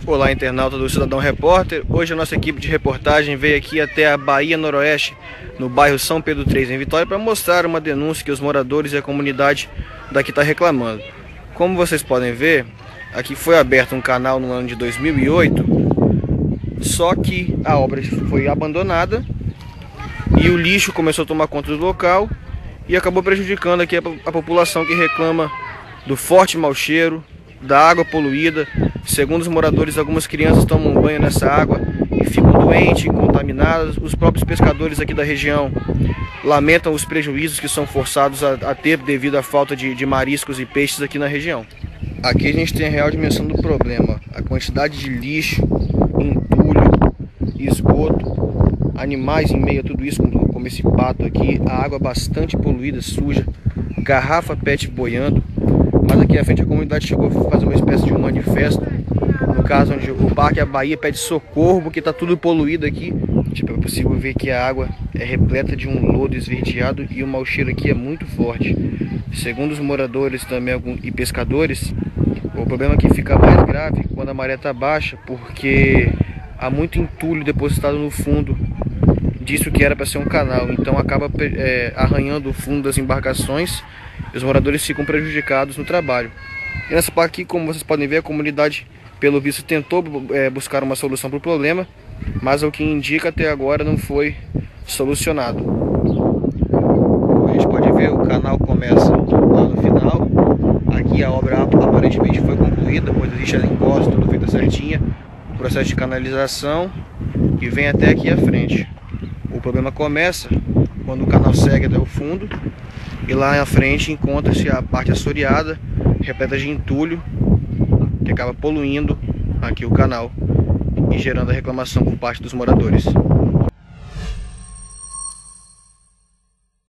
Olá, internauta do Cidadão Repórter. Hoje a nossa equipe de reportagem veio aqui até a Bahia Noroeste, no bairro São Pedro III, em Vitória, para mostrar uma denúncia que os moradores e a comunidade daqui está reclamando. Como vocês podem ver, aqui foi aberto um canal no ano de 2008, só que a obra foi abandonada e o lixo começou a tomar conta do local e acabou prejudicando aqui a população que reclama do forte mau cheiro, da água poluída. Segundo os moradores, algumas crianças tomam banho nessa água e ficam doentes, contaminadas. Os próprios pescadores aqui da região lamentam os prejuízos que são forçados a ter devido à falta de mariscos e peixes aqui na região. Aqui a gente tem a real dimensão do problema: a quantidade de lixo, entulho, esgoto, animais em meio a tudo isso, como esse pato aqui, a água bastante poluída, suja, garrafa PET boiando. Mas aqui à frente a comunidade chegou a fazer uma espécie de um manifesto, no caso onde o Parque A Bahia pede socorro porque está tudo poluído aqui. Tipo, é possível ver que a água é repleta de um lodo esverdeado e o mau cheiro aqui é muito forte. Segundo os moradores também e pescadores, o problema aqui fica mais grave quando a maré está baixa, porque há muito entulho depositado no fundo disso que era para ser um canal, então acaba arranhando o fundo das embarcações e os moradores ficam prejudicados no trabalho. E nessa parte aqui, como vocês podem ver, a comunidade, pelo visto, tentou buscar uma solução para o problema, mas o que indica até agora não foi solucionado. A gente pode ver, o canal começa lá no final. Aqui a obra aparentemente foi concluída, pois existe a encosta tudo feita certinha, o processo de canalização, e vem até aqui à frente. O problema começa quando o canal segue até o fundo e lá à frente encontra-se a parte assoreada, repleta de entulho, que acaba poluindo aqui o canal e gerando a reclamação por parte dos moradores.